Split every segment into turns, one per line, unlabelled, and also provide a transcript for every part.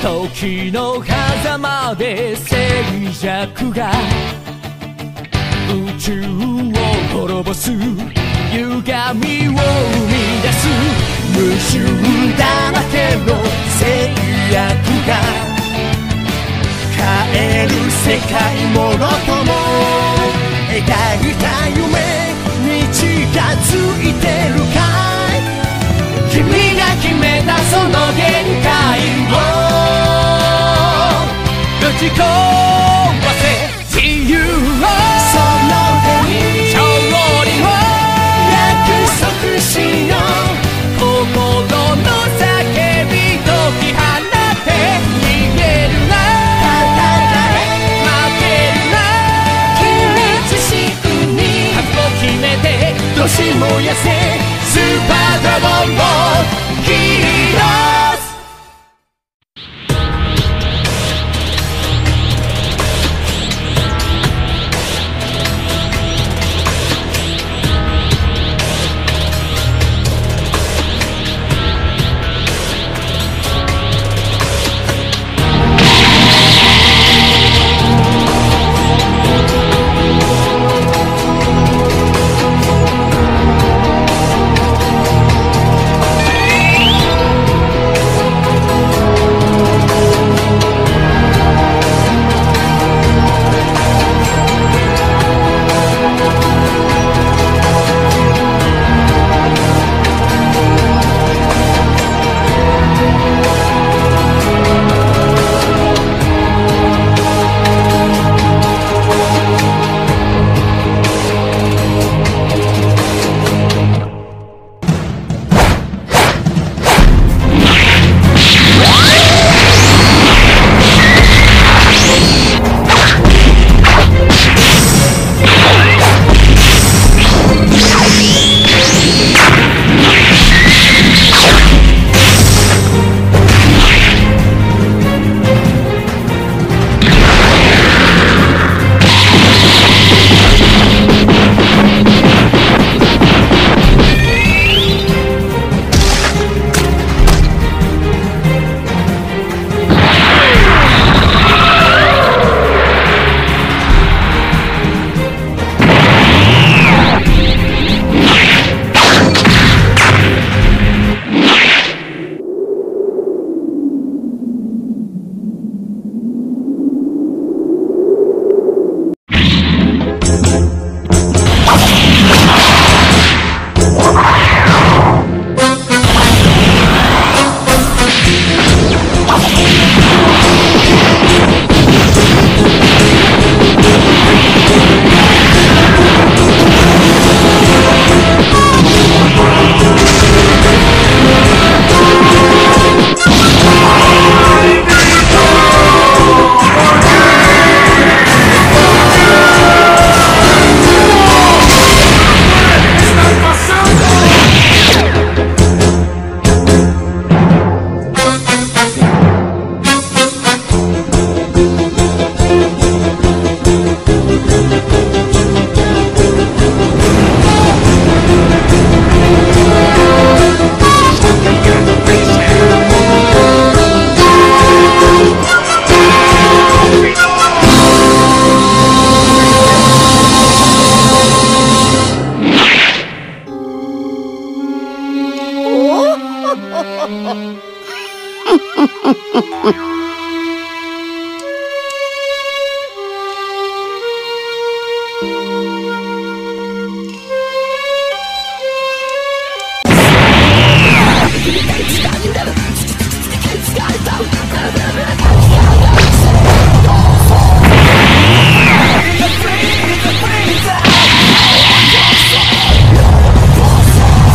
時の狭間で静寂が宇宙を滅ぼす歪みを生み出す無臭だらけの制約が変える世界もろとも描いた夢に近づいてるかい君が決めたその限界をぶち壊せ自由をその手に勝利を約束しよう心の叫び解き放って逃げるな戦え負けるな君自身に覚悟決めてどし燃やせスーパードラゴンをヒーローズ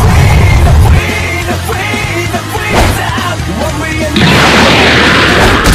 What we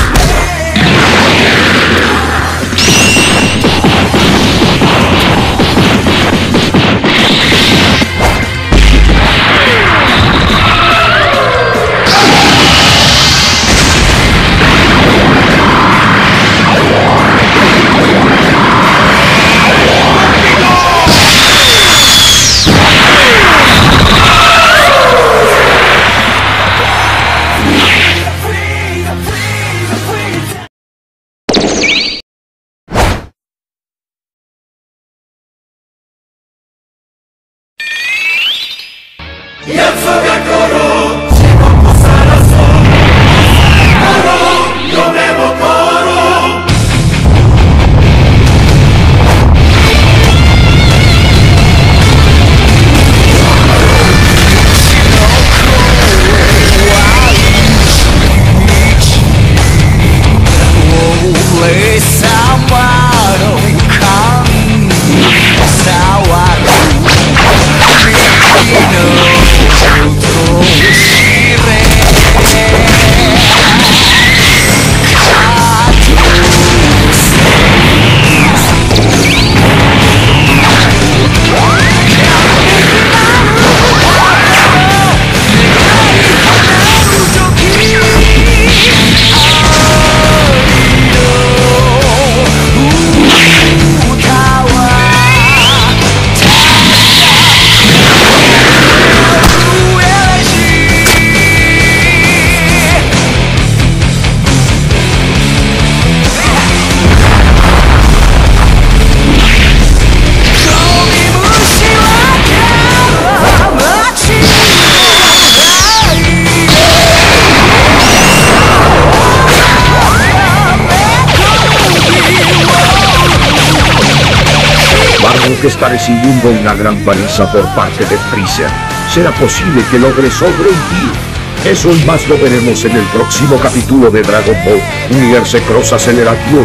está recibiendo una gran paliza por parte de Freezer. ¿Será posible que logre sobrevivir? Eso y más lo veremos en el próximo capítulo de Dragon Ball Universe Cross Acceleration.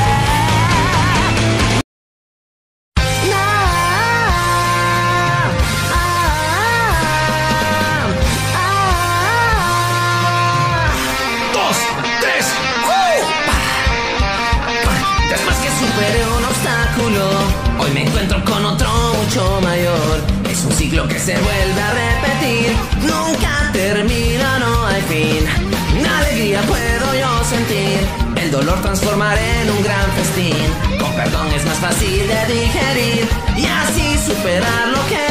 Después que superé un obstáculo, hoy me encuentro con otro mucho mayor. Es un ciclo que se vuelve a repetir, nunca termina, no hay fin. Alegría puedo yo sentir, el dolor transformaré en un gran festín. Con perdón es más fácil de digerir y así superar lo que